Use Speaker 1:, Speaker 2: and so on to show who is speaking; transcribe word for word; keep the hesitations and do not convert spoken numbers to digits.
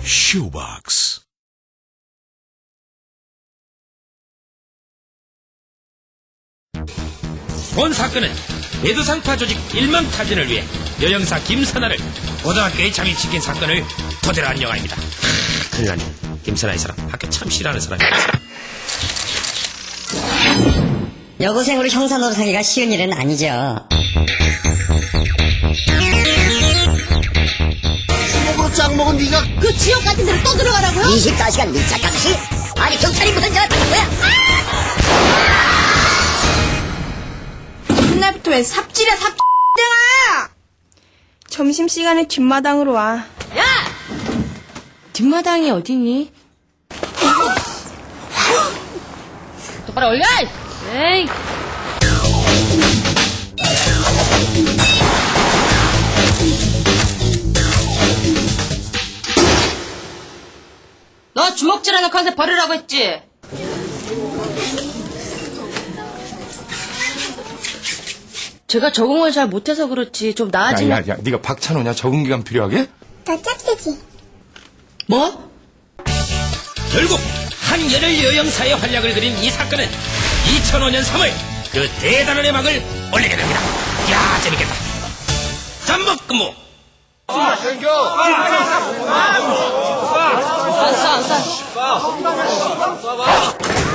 Speaker 1: 쇼박스.
Speaker 2: 본 사건은 배두상파 조직 일망타진을 위해 여영사 김선아를 고등학교에 잠입시킨 사건을 토대로 한 영화입니다. 큰일 나네. 김선아 이 사람 학교 참 싫어하는 사람이야.
Speaker 3: 여고생으로 형사 노릇하기가 쉬운 일은 아니죠.
Speaker 4: 주먹으로 짱 먹은 네가
Speaker 5: 그 지역 같은 데로 또 들어가라고요?
Speaker 3: 이십사 시간 밀착 감시? 아니 경찰이 무슨 저를 받는 거야?
Speaker 5: 그날부터 왜 삽질이야 삽질아! 점심시간에 뒷마당으로 와.
Speaker 6: 야! 뒷마당이 어디니? 똑바로 올려! 에이! 너 주먹질하는 컨셉 버리라고 했지? 제가 적응을 잘 못해서 그렇지 좀 나아지면...
Speaker 7: 야야야, 네가 박찬호냐? 적응기간 필요하게?
Speaker 5: 더 짝세지.
Speaker 6: 뭐?
Speaker 2: 결국 한 열혈 여영사의 활약을 그린 이 사건은 이천오 년 삼월 그 대단한 해막을 올리게 됩니다. 이야 재밌겠다. 잠복근무.
Speaker 6: 안 쏴, 안 쏴.